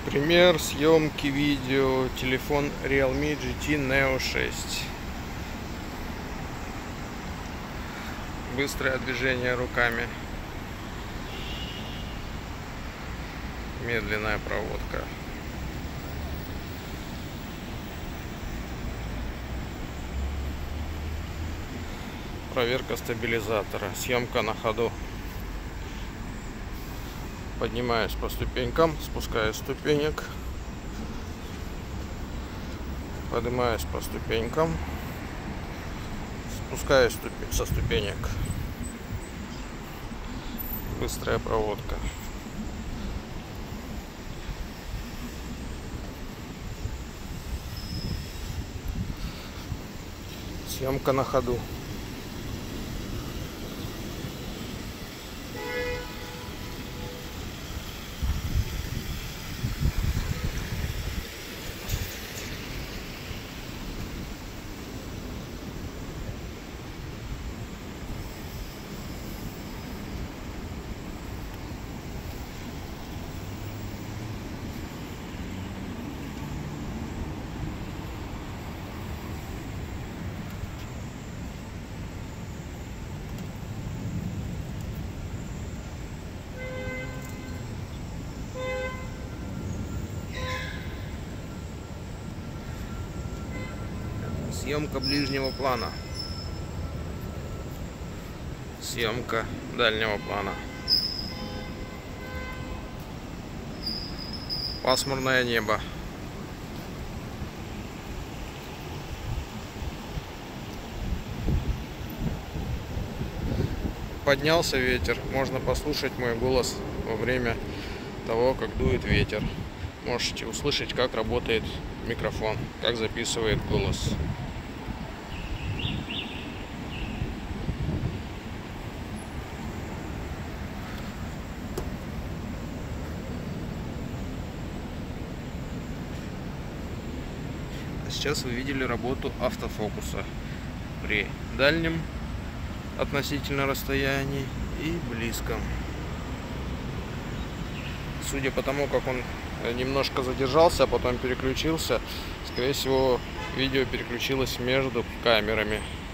Пример съемки видео. Телефон Realme GT Neo 6. Быстрое движение руками. Медленная проводка. Проверка стабилизатора. Съемка на ходу. Поднимаюсь по ступенькам, спускаюсь с ступенек. Поднимаюсь по ступенькам, спускаюсь со ступенек. Быстрая проводка. Съемка на ходу. Съемка ближнего плана. Съемка дальнего плана. Пасмурное небо. Поднялся ветер. Можно послушать мой голос во время того, как дует ветер. Можете услышать, как работает микрофон, как записывает голос. Сейчас вы видели работу автофокуса при дальнем относительно расстоянии и близком. Судя по тому, как он немножко задержался, а потом переключился, скорее всего, видео переключилось между камерами.